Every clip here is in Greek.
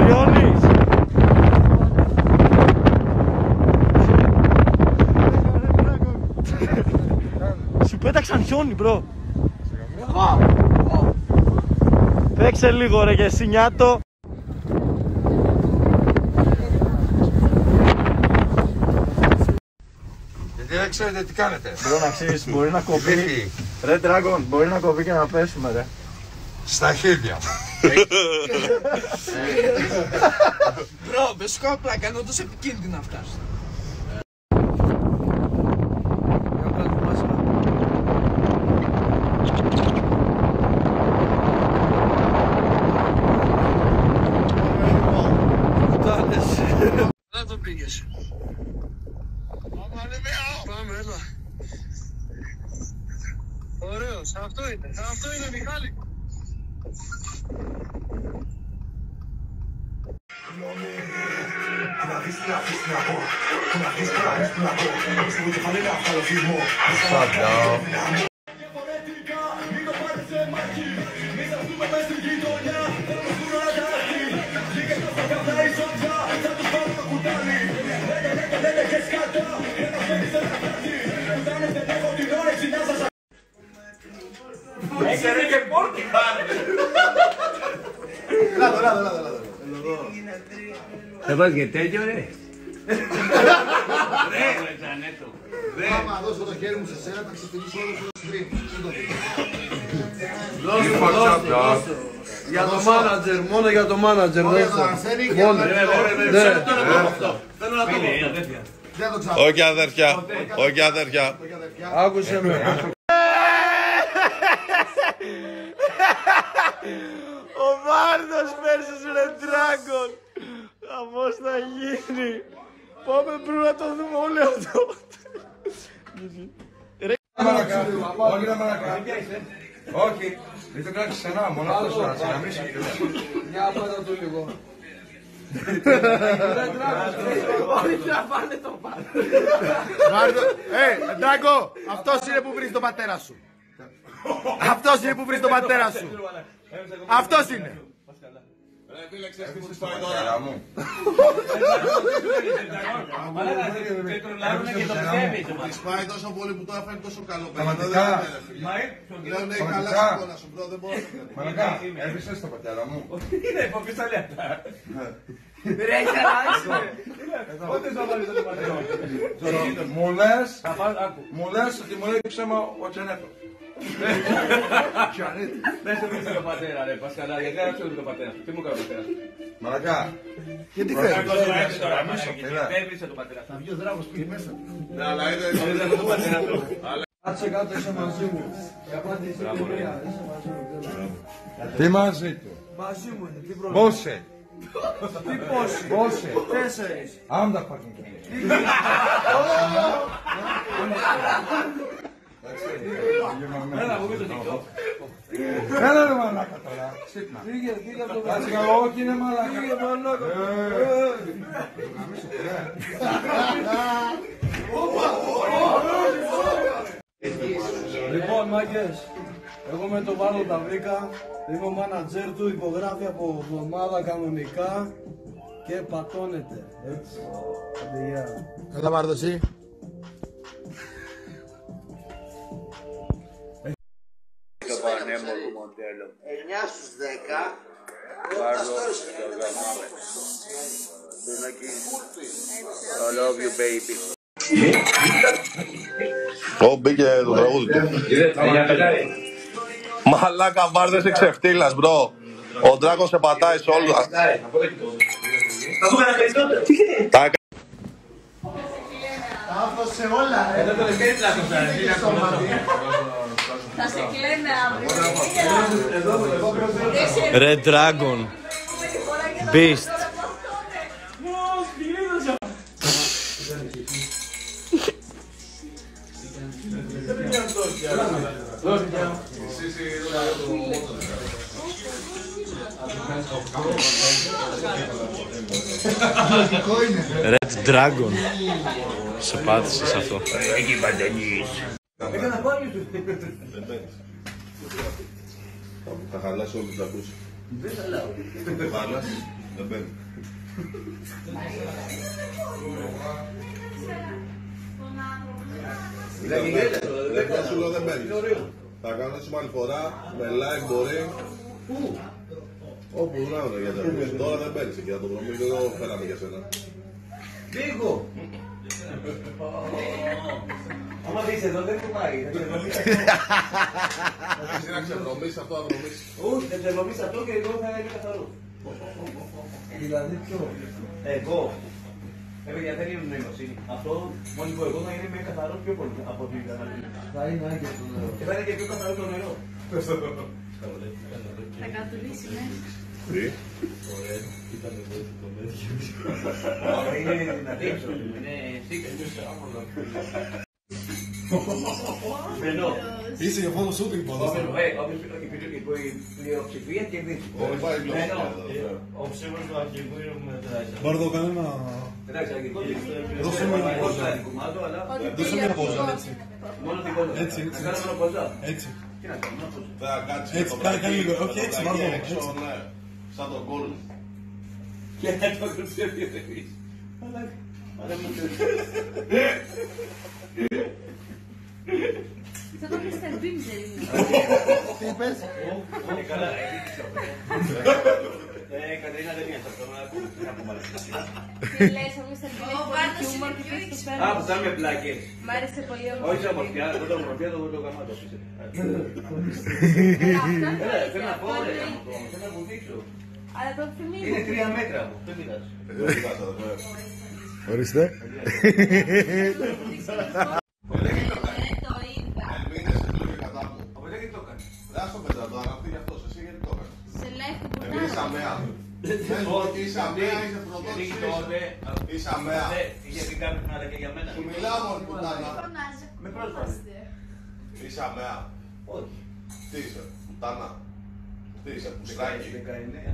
Λιώνεις. Σου πέταξαν χιόνι, μπρο. Παίξε λίγο ρε και εσύ νιάτο. Γιατί δεν ξέρετε τι κάνετε. Μπρο, να ξέρεις, μπορεί να κοβεί. Ρε Dragon, μπορεί να κοβεί και να πέσουμε ρε. Στα χέρια μου. Μπρο, με σου κάνω πλάκα, είναι όντως επικίνδυνα αυτά. Δεν το πήγες. Πάμε, έλα. Ωραίος, αυτό είναι Μιχάλη. Θα πας και τέτοιο ρε. Άμα δώσω το χέρι μου σε σένα, θα ξεφυλίσω όλο το stream. Για το μάνατζερ, μόνο για το μάνατζερ. Μόνο για το Αρσένη και Μόνο. θέλω να το πω. Δεν το ξέρω. Όχι αδέρφια, όχι αδέρφια. Άκουσε με. Ο Βάρδος versus Red Dragon. Αμώς θα γίνει. Πάμε πρέπει να το δούμε όλοι αυτό. Όχι να μαλακά. Όχι. Δεν το κράτησε ξανά, μόνο αυτός να συναμίσει. Μια πάτα του λίγο. Όχι να πάνε το πάνω. Ντράγκο, αυτός είναι που βρεις τον πατέρα σου. Αυτός είναι που βρεις τον πατέρα σου. Αυτός είναι. Της πάει τόσο πολύ που το έφερε τόσο καλό. Πραγματικά. Λέω ναι, καλά στην κόνα σου, μπρο, δεν μπορώ να το κάνω. Μαλακά, έβρισες το πατέρα μου. Είναι υπόψη άλλη αυτά. Ρε, έχει αλλάξει. Πότε θα βάλεις το πατέρα. Μου λες ότι μου λέει ψέμα ο Τσενέφος. Δεν σε βρίσκει το πατέρα ρε Πασκαλά, γιατί δεν ξέρω το πατέρα σου. Τι μου έκανε ο πατέρας σου. Μαλακά. Γιατί Δεν βρίσκει το πατέρα σου. Θα βγει ο δράγος πήγε μέσα. Ναι, αλλά είναι Το πατέρα του. Κάτσε κάτω, είσαι μαζί μου. Η απάντηση είναι μία. Είσαι μαζί μου. τι μαζί του. Μαζί μου είναι, τι πρόβλημα. Πόσε. Τι πόσοι. Πόσε. 4. I'm the fucking king. Έλα, μου πεις το TikTok. Έλα ρε μαλάκα τώρα. Ξύπνα. Φύγε από το Κάτσε καλά, όχι είναι μαλάκα. Φύγε μαλάκα. Λοιπόν, μάγκες, εγώ με τον Βάρδο τα βρήκα. Είμαι ο μάνατζέρ του, υπογράφει από εβδομάδα κανονικά και πατώνεται. Έτσι. Άντε, γεια. Καλά Βάρδο εσύ. Το πανέμορφο μοντέλο. 9 στους 10. Βάρδο, I love you baby. Ω, μπήκε το τραγούδι του. Μαλάκα Βάρδο, είσαι ξεφτύλας, μπρο. Ο Dragon σε πατάει σε όλους. Θα σου έκανα περισσότερο. Αυτό σε όλα ρε. Δεν το λες και έτσι λάθος θα είναι. Θα σε κλαίνε αύριο. Red Dragon. Beast. Red Dragon. Σε πάτησες αυτό. Έχει παντελής. Θα χαλάσει όλους τους ακούς. Δεν θα λάω. Δεν μπαίνει. Δεν σου λέω δεν μπαίνεις. Θα κάνω έτσι άλλη φορά με like μπορεί. Όπου να είναι για τα τώρα δεν μπαίνεις εκεί, θα το βρούμε και εδώ φέραμε για σένα. Λίγο! Άμα δεις εδώ δεν του πάει. Εσύ να ξεβρωμίσεις αυτό, να βρωμίσεις. Όχι, δεν ξεβρωμίσεις αυτό και εγώ θα είναι καθαρό. Δηλαδή ποιο? Εγώ. Παιδιά δεν είναι νοημοσύνη. Αυτό μόλις που εγώ θα είναι με καθαρό πιο πολύ από την καταναλωτή. Θα είναι και το νερό. Και θα είναι και πιο καθαρό το νερό. Θα κατουλήσει, ναι. Τι? Είναι δυνατή, είναι σίγουρο. Μπαινό. Είσαι για φото shooting ποδόσφαιρο. Η πλειοψηφία κερδίζει. Δεν πάει πλειοψηφία. Ο ψήφος του αρχηγού είναι που μετράει. Μπάρδο, κάνε ένα... Δώσε μου ένα πόζα. Δώσε μου ένα πόζα, έτσι. Έτσι, έτσι. Έτσι. Θα κάτσεις Έτσι, κάνε λίγο. Όχι, έτσι, Μπάρδο. Σαν τον κόλ. Και θα το κρουτσιεύεις. Θα το πεις στην πίμψη. Τι είπες? Καλά, Κατερίνα δεν είναι αυτό, να πούμε. Τι λες, ο Μίστερ Μπιν έχει χιούμορ και πες το φέρνω. Α, που θα με πλάκες. Μ' άρεσε πολύ ο Όχι όμως πια, δεν το ομορφιά, το γαμάτο. Θέλω να πω, θέλω να μου δείξω. Αλλά το θυμίζω. Είναι 3 μέτρα μου, δεν πειράζει. Ορίστε. Από δεν το έκανε. Δάσο μετά το αναπτύχει γι' αυτός, εσύ γιατί το έκανες. Σε live του Είσαι αμαία. Είσαι αμαία, είσαι πρωτότης. Είσαι αμαία. Γιατί κάποιος να λέει και για μένα. Σου μιλάω μόνο πουτάνα. Με πρόσβαση. Είσαι αμαία. Όχι. Τι είσαι, πουτάνα. Τι είσαι, πουστάκι. 19.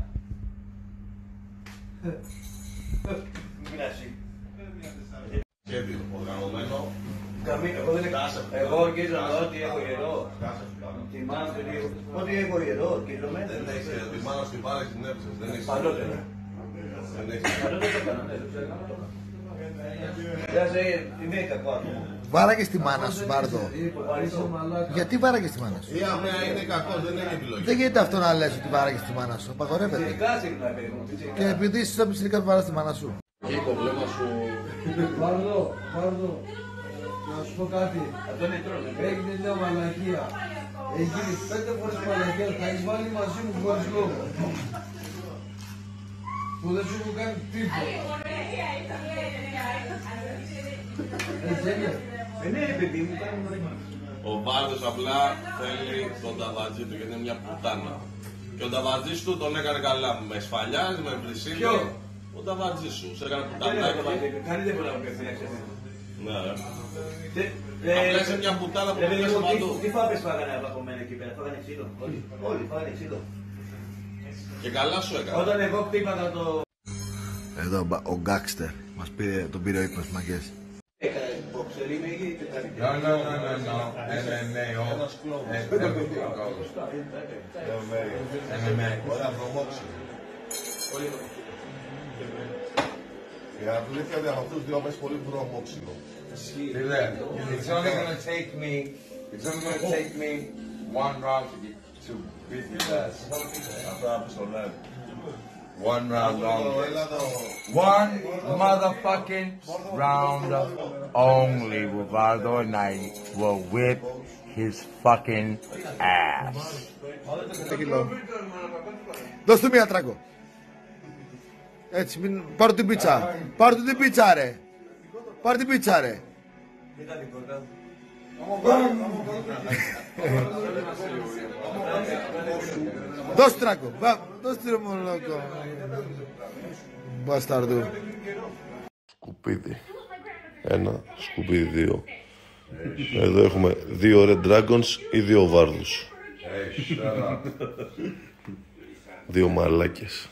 Μοιράζει. Σχέδιο, οργανωμένο. Εγώ δεν εγώ ορκίζομαι ότι έχω γερό. Θυμάμαι ότι έχω γερό, ορκίζομαι. Δεν έχεις τη μάνα στην πάρα και την έψες. Δεν έχεις. Παλιότερα. Δεν έχεις. Παλιότερα το έκανα, ναι, το ξέρω να το έκανα. Είναι κακό άτομο. Βάραγες τη μάνα σου, Μπάρδο. Γιατί βάραγες τη μάνα σου? Η αμαία είναι κακό, δεν έχει επιλογή. Δεν γίνεται αυτό να λες ότι βάραγες τη μάνα σου. Απαγορεύεται. Φυσικά συχνά, παιδί μου. Και επειδή είσαι στο πιτσιρικά που βάρας τη μάνα σου. Και το βλέμμα σου. Πάρδο, να σου πω κάτι. Αυτό είναι τρώνε. Έγινε μια μαλακία. Έχει γίνει 5 φορές μαλακία. Θα έχεις βάλει μαζί μου χωρίς λόγο. Που δεν σου έχω κάνει τίποτα. Ναι, παιδί μου, Ο Μπάρδος απλά θέλει τον ταβατζή του γιατί είναι μια πουτάνα. Και ο ταβατζής του τον έκανε καλά. Με σφαλιάζει, με βρυσίλι. Ποιο? Ο ταβατζής σου, σε έκανε πουτανάκι. Κανεί δεν μπορεί να πει Ναι, απλά είσαι μια πουτάνα που πήγες παντού. Τι φάπες φάγανε από μένα εκεί πέρα, φάγανε ξύλο. Όλοι φάγανε ξύλο. Και καλά σου έκανε. Όταν εγώ χτύπαγα το... Εδώ ο γκάξτερ μας πήρε, τον πήρε ο ύπνος μαγκές. Έκανα boxer, είμαι ή τετάρτη. Ωραία, προμόξι. Η αλήθεια είναι από αυτούς δύο πες πολύ προμόξιμο. It's only gonna take me one round to beat your ass. Αυτό να πεις στο live. One round only. Έλα εδώ. One motherfucking round only, Rivaldo, and I will whip his fucking ass. Δώσ' του μία τράκο. Έτσι, μην... πάρω την πίτσα. Πάρω την πίτσα, ρε. Πάρω την πίτσα, ρε. Δώσ' τράκο. Δώσ' του μολόκο. Μπαστάρδου. Σκουπίδι. 1, σκουπίδι 2. Εδώ έχουμε 2 Red Dragons ή 2 Βάρδους. 2 μαλάκες.